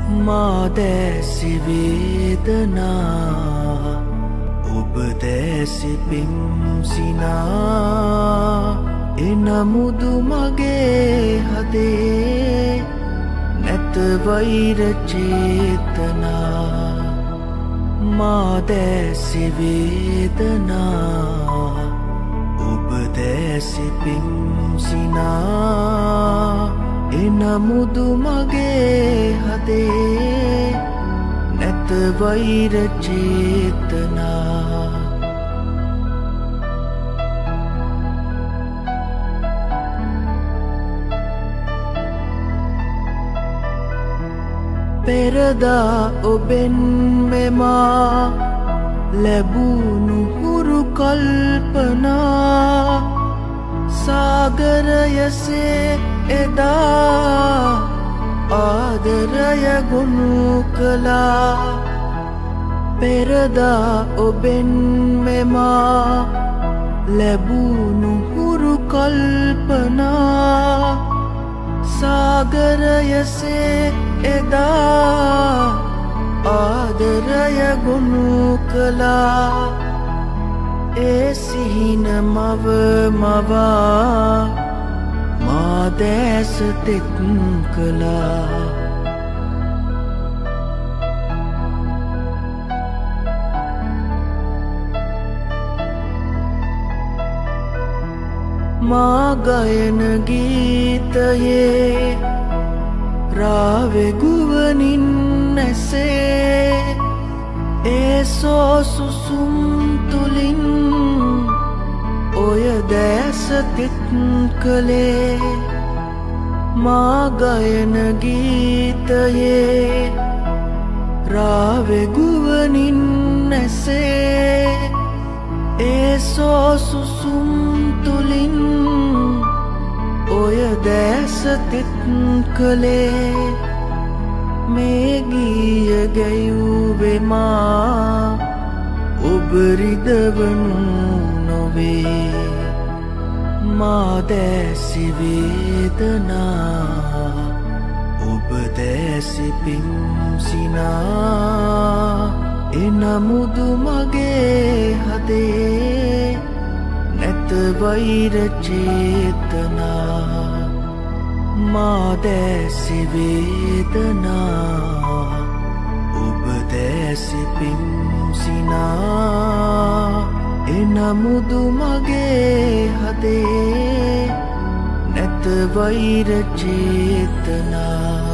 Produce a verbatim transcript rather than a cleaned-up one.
මා දැසි වේදනා ඔබ දැසි පිම්සිනා එනමුදු මගේ හදේ නැත වෛර චේතනා මා දැසි වේදනා ඔබ දැසි පිම්සිනා එනමුදු මගේ හදේ නැත වෛර චේතනා පෙරදා ඔබෙන් මෙමා ලැබුණු හුරු කල්පනා සාගරයසේ එදා ආදරය ගොනු කළා පෙරදා ඔබෙන් මෙමා ලැබුණු හුරු කල්පනා සාගරයසේ එදා ආදරය ගොනු කළා ඒ සිහින මව මවා මා දැස තෙත් කළා මා ගයන ගීතයේ රාවෙ ගුවනින් ඇසේ ඒ සෝසුසුම් තුලින් ඔය දැස තෙත් කළේ මා ගයන ගීතයේ රාවෙ ගුවනින් ඇසේ ඒ සෝසුසුම් තුලින් ඔය දැස තෙත් කළේ මේ ගීය ගැයුවේ මා ඔබ රිදවනු නොවේ මා දැසි වේදනා ඔබ දැසි පිම්සිනා එනමුදු මගේ හදේ නැත වෛර චේතනා මා දැසි වේදනා ඔබ දැසි පිම්සිනා එනමුදු මගේ හදේ නැත වෛර චේතනා